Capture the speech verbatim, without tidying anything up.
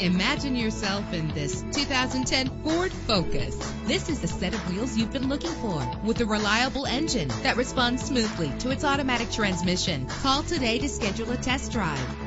Imagine yourself in this two thousand ten Ford Focus. This is the set of wheels you've been looking for, with a reliable engine that responds smoothly to its automatic transmission. Call today to schedule a test drive.